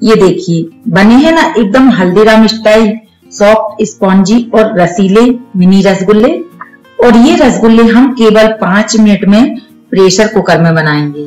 ये देखिए बने हैं ना एकदम हल्दीराम स्टाइल सॉफ्ट स्पॉन्जी और रसीले मिनी रसगुल्ले। और ये रसगुल्ले हम केवल 5 मिनट में प्रेशर कुकर में बनाएंगे।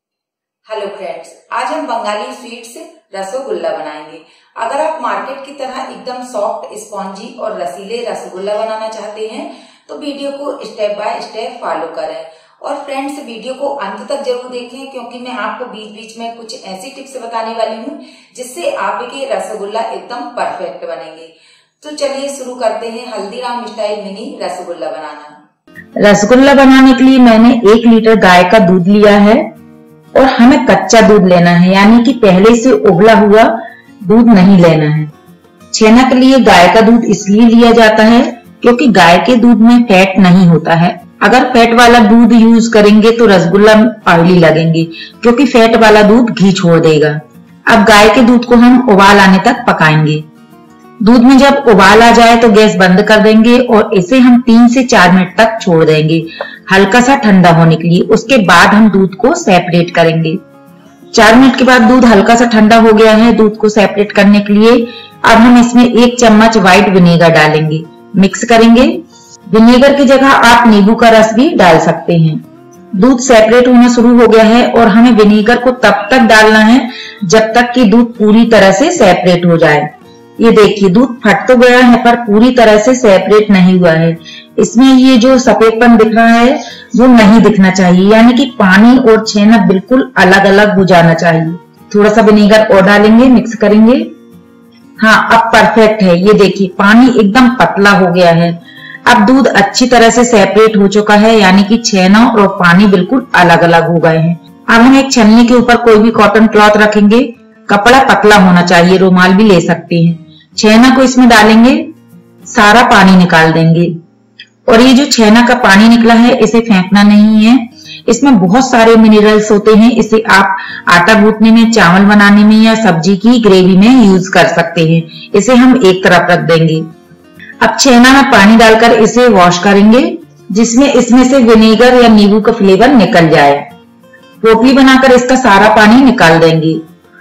हेलो फ्रेंड्स, आज हम बंगाली स्वीट्स रसगुल्ला बनाएंगे। अगर आप मार्केट की तरह एकदम सॉफ्ट स्पॉन्जी और रसीले रसगुल्ला बनाना चाहते हैं तो वीडियो को स्टेप बाय स्टेप फॉलो करें। और फ्रेंड्स, वीडियो को अंत तक जरूर देखें क्योंकि मैं आपको बीच बीच में कुछ ऐसी टिप्स बताने वाली हूँ जिससे आपके रसगुल्ला एकदम परफेक्ट बनेंगे। तो चलिए शुरू करते हैं हल्दीराम स्टाइल मिनी रसगुल्ला बनाना। रसगुल्ला बनाने के लिए मैंने 1 लीटर गाय का दूध लिया है और हमें कच्चा दूध लेना है, यानी कि पहले से उबला हुआ दूध नहीं लेना है। छेना के लिए गाय का दूध इसलिए लिया जाता है क्योंकि गाय के दूध में फैट नहीं होता है। अगर फैट वाला दूध यूज करेंगे तो रसगुल्ला ऑयली लगेंगे क्योंकि फैट वाला दूध घी छोड़ देगा। अब गाय के दूध को हम उबाल आने तक पकाएंगे। दूध में जब उबाल आ जाए तो गैस बंद कर देंगे और इसे हम 3 से 4 मिनट तक छोड़ देंगे हल्का सा ठंडा होने के लिए। उसके बाद हम दूध को सेपरेट करेंगे। 4 मिनट के बाद दूध हल्का सा ठंडा हो गया है। दूध को सेपरेट करने के लिए अब हम इसमें 1 चम्मच व्हाइट विनेगर डालेंगे, मिक्स करेंगे। विनेगर की जगह आप नींबू का रस भी डाल सकते हैं। दूध सेपरेट होना शुरू हो गया है और हमें विनेगर को तब तक डालना है जब तक कि दूध पूरी तरह से सेपरेट हो जाए। ये देखिए दूध फट तो गया है पर पूरी तरह से सेपरेट नहीं हुआ है। इसमें ये जो सफेदपन दिख रहा है वो नहीं दिखना चाहिए, यानी कि पानी और छेना बिल्कुल अलग अलग हो जाना चाहिए। थोड़ा सा विनेगर और डालेंगे, मिक्स करेंगे। हाँ, अब परफेक्ट है। ये देखिए पानी एकदम पतला हो गया है। अब दूध अच्छी तरह से सेपरेट हो चुका है, यानी कि छेना और पानी बिल्कुल अलग अलग हो गए हैं। अब हम एक छन्नी के ऊपर कोई भी कॉटन क्लॉथ रखेंगे। कपड़ा पतला होना चाहिए, रुमाल भी ले सकते हैं। छेना को इसमें डालेंगे, सारा पानी निकाल देंगे। और ये जो छेना का पानी निकला है इसे फेंकना नहीं है। इसमें बहुत सारे मिनरल्स होते हैं। इसे आप आटा गूंथने में, चावल बनाने में या सब्जी की ग्रेवी में यूज कर सकते हैं। इसे हम एक तरफ रख देंगे। अब छेना में पानी डालकर इसे वॉश करेंगे जिसमें इसमें से विनेगर या नींबू का फ्लेवर निकल जाए। पोटली बनाकर इसका सारा पानी निकाल देंगे।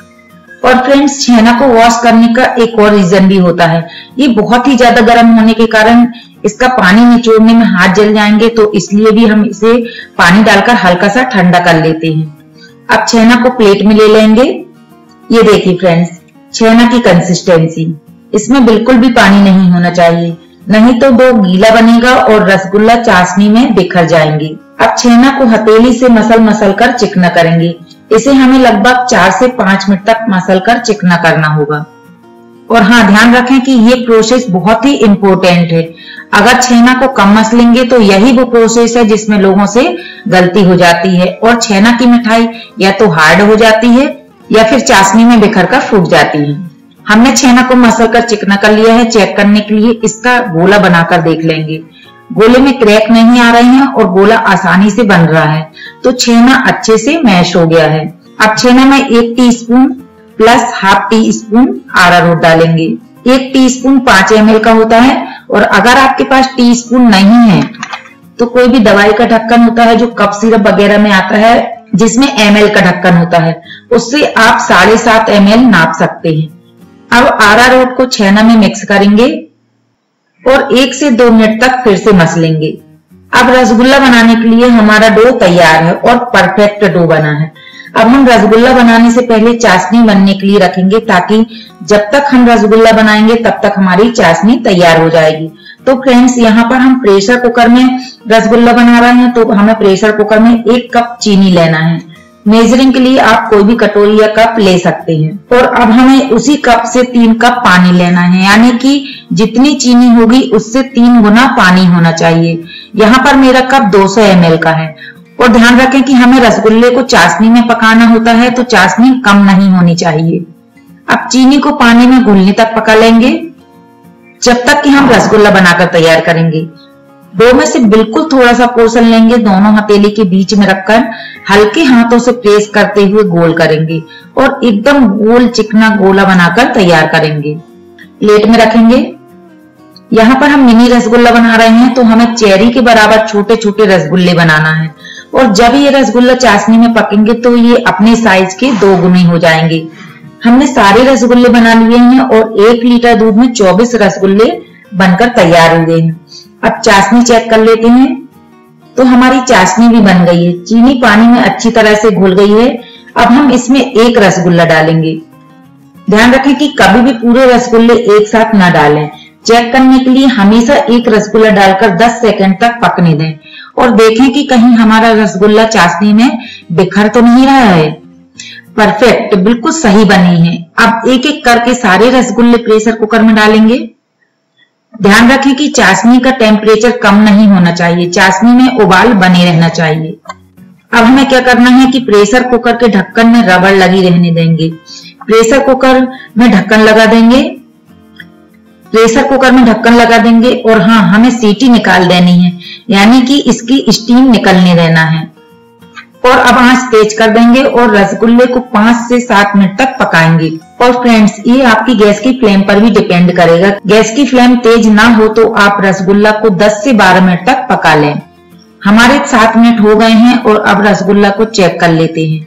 और फ्रेंड्स, छेना को वॉश करने का एक और रीजन भी होता है। ये बहुत ही ज्यादा गर्म होने के कारण इसका पानी निचोड़ने में हाथ जल जाएंगे, तो इसलिए भी हम इसे पानी डालकर हल्का सा ठंडा कर लेते हैं। अब छेना को प्लेट में ले लेंगे। ये देखिए फ्रेंड्स, छेना की कंसिस्टेंसी, इसमें बिल्कुल भी पानी नहीं होना चाहिए, नहीं तो डो गीला बनेगा और रसगुल्ला चाशनी में बिखर जाएंगे। अब छेना को हथेली से मसल कर चिकना करेंगे। इसे हमें लगभग 4 से 5 मिनट तक मसल कर चिकना करना होगा। और हाँ, ध्यान रखें कि ये प्रोसेस बहुत ही इम्पोर्टेंट है। अगर छेना को कम मसलेंगे तो यही वो प्रोसेस है जिसमें लोगों से गलती हो जाती है और छेना की मिठाई या तो हार्ड हो जाती है या फिर चाशनी में बिखर कर फूट जाती है। हमने छेना को मसल कर चिकना कर लिया है। चेक करने के लिए इसका गोला बनाकर देख लेंगे। गोले में क्रैक नहीं आ रहे हैं और गोला आसानी से बन रहा है, तो छेना अच्छे से मैश हो गया है। अब छेना में 1 टीस्पून प्लस ½ टीस्पून अरारोट डालेंगे। 1 टीस्पून 5 ml का होता है। और अगर आपके पास टीस्पून नहीं है तो कोई भी दवाई का ढक्कन होता है जो कप सिरप वगैरह में आता है जिसमें ml का ढक्कन होता है, उससे आप 7.5 ml नाप सकते हैं। अब अरारोट को छेना में मिक्स करेंगे और 1 से 2 मिनट तक फिर से मसलेंगे। अब रसगुल्ला बनाने के लिए हमारा डो तैयार है और परफेक्ट डो बना है। अब हम रसगुल्ला बनाने से पहले चाशनी बनने के लिए रखेंगे ताकि जब तक हम रसगुल्ला बनाएंगे तब तक हमारी चाशनी तैयार हो जाएगी। तो फ्रेंड्स, यहाँ पर हम प्रेशर कुकर में रसगुल्ला बना रहे हैं, तो हमें प्रेशर कुकर में 1 कप चीनी लेना है। मेजरिंग के लिए आप कोई भी कटोरी या कप ले सकते हैं। और अब हमें उसी कप से 3 कप पानी लेना है, यानी कि जितनी चीनी होगी उससे 3 गुना पानी होना चाहिए। यहाँ पर मेरा कप 200 ml का है। और ध्यान रखें कि हमें रसगुल्ले को चाशनी में पकाना होता है, तो चाशनी कम नहीं होनी चाहिए। अब चीनी को पानी में घुलने तक पका लेंगे जब तक कि हम रसगुल्ला बनाकर तैयार करेंगे। डो में से बिल्कुल थोड़ा सा पोर्शन लेंगे, दोनों हथेली के बीच में रखकर हल्के हाथों से प्रेस करते हुए गोल करेंगे और एकदम गोल चिकना गोला बनाकर तैयार करेंगे। प्लेट में रखेंगे। यहाँ पर हम मिनी रसगुल्ला बना रहे हैं, तो हमें चेरी के बराबर छोटे छोटे रसगुल्ले बनाना है। और जब ये रसगुल्ला चाशनी में पकेंगे तो ये अपने साइज के 2 गुने हो जाएंगे। हमने सारे रसगुल्ले बना लिए हैं और 1 लीटर दूध में 24 रसगुल्ले बनकर तैयार हो गए हैं। अब चाशनी चेक कर लेते हैं। तो हमारी चाशनी भी बन गई है, चीनी पानी में अच्छी तरह से घुल गई है। अब हम इसमें 1 रसगुल्ला डालेंगे। ध्यान रखें कि कभी भी पूरे रसगुल्ले एक साथ ना डालें। चेक करने के लिए हमेशा 1 रसगुल्ला डालकर 10 सेकंड तक पकने दें और देखें कि कहीं हमारा रसगुल्ला चाशनी में बिखर तो नहीं रहा है। परफेक्ट, बिल्कुल सही बनी है। अब एक एक करके सारे रसगुल्ले प्रेशर कुकर में डालेंगे। ध्यान रखें कि चाशनी का टेम्परेचर कम नहीं होना चाहिए, चाशनी में उबाल बने रहना चाहिए। अब हमें क्या करना है कि प्रेशर कुकर के ढक्कन में रबड़ लगी रहने देंगे। प्रेशर कुकर में ढक्कन लगा देंगे, प्रेशर कुकर में ढक्कन लगा देंगे और हाँ, हमें सीटी निकाल देनी है, यानी कि इसकी स्टीम निकलने देना है। और अब आंच तेज कर देंगे और रसगुल्ले को 5 से 7 मिनट तक पकाएंगे। और फ्रेंड्स, ये आपकी गैस की फ्लेम पर भी डिपेंड करेगा। गैस की फ्लेम तेज ना हो तो आप रसगुल्ला को 10 से 12 मिनट तक पका लें। हमारे 7 मिनट हो गए हैं और अब रसगुल्ला को चेक कर लेते हैं।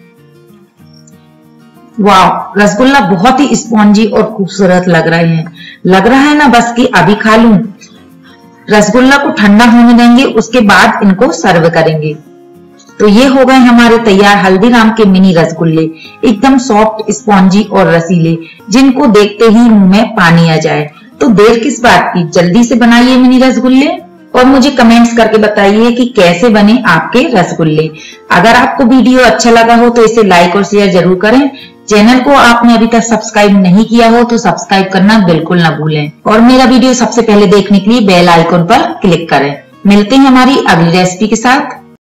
वाह, रसगुल्ला बहुत ही स्पॉन्जी और खूबसूरत लग रहे हैं। लग रहा है ना बस कि अभी खा लूं। रसगुल्ला को ठंडा होने देंगे, उसके बाद इनको सर्व करेंगे। तो ये हो गए हमारे तैयार हल्दीराम के मिनी रसगुल्ले, एकदम सॉफ्ट, स्पॉन्जी और रसीले, जिनको देखते ही मुंह में पानी आ जाए। तो देर किस बात की, जल्दी से बनाइए मिनी रसगुल्ले और मुझे कमेंट्स करके बताइए कि कैसे बने आपके रसगुल्ले। अगर आपको वीडियो अच्छा लगा हो तो इसे लाइक और शेयर जरूर करें। चैनल को आपने अभी तक सब्सक्राइब नहीं किया हो तो सब्सक्राइब करना बिल्कुल ना भूलें और मेरा वीडियो सबसे पहले देखने के लिए बेल आइकन पर क्लिक करें। मिलते हैं हमारी अगली रेसिपी के साथ।